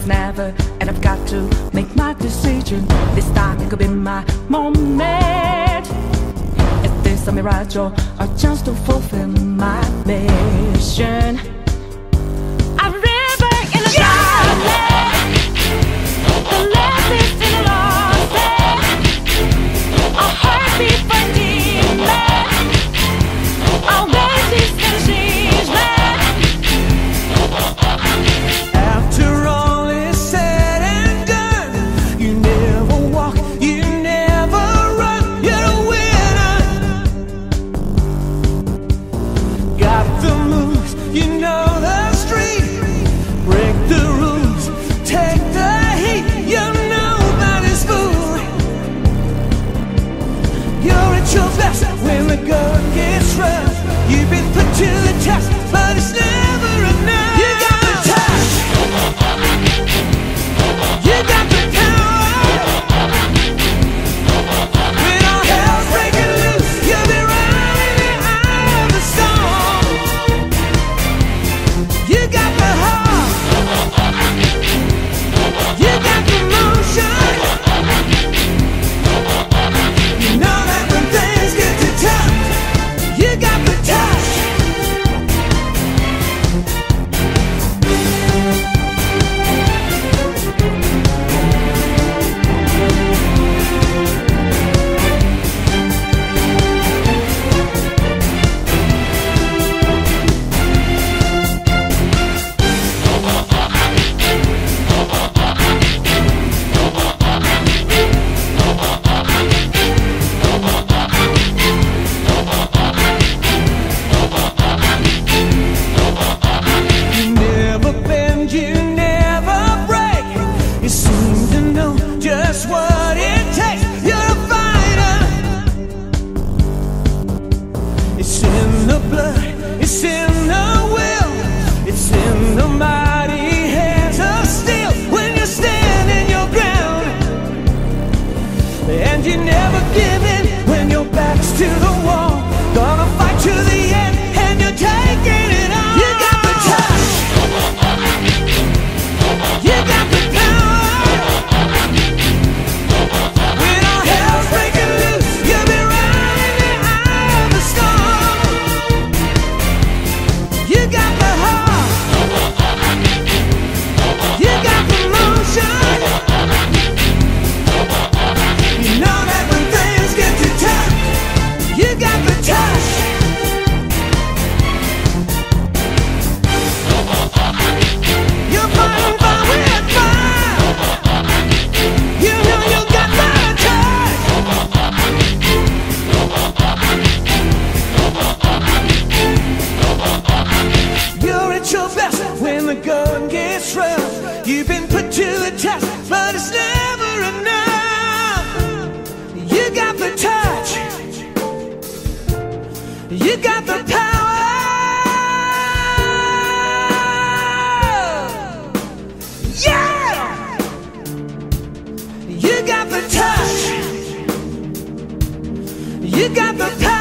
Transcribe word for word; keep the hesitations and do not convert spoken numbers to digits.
it's never, and I've got to make my decision. This time it could be my moment. Is this a mirage or a chance to fulfill my mission? A river in the darkness, the last is in the lost, a heartbeat for demon, always is gonna change me. After all is said and done, you never walk, you never run, you're a winner. Got the moves, you know the street. Break the rules, take the heat, you're nobody's fool. You're at your best when the going gets rough. You've been put to the test, but it's never enough. You got the touch, you got the power. When all hell's breaking loose, you'll be right in the eye of the storm. You got the heart, you got the motion. You know that when things get too tough, you got the touch. You never bend, you never break. You seem to know just what it takes. You're a fighter. It's in the blood, it's in the will, it's in the mighty hands of steel. When you're standing your ground, and you never give in when your back's to the wall. Gonna fight to the end, and you're taking it on. You got the touch, you got the power. When all hell's breaking loose, you'll be right in the eye of the storm. You got the heart, you got the motion. You know that when things get too tough, you got the touch. You're fighting fire with fire. You know you got the touch. You're at your best when the going gets rough. You've been put to the test, but it's never enough. You got the touch, you got the power. Yeah, you got the touch, you got the power.